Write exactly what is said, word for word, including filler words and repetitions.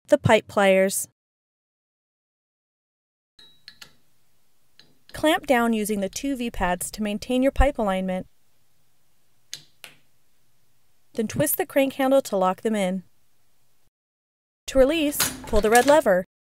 the pipe pliers. Clamp down using the two V-pads to maintain your pipe alignment. Then twist the crank handle to lock them in. To release, pull the red lever.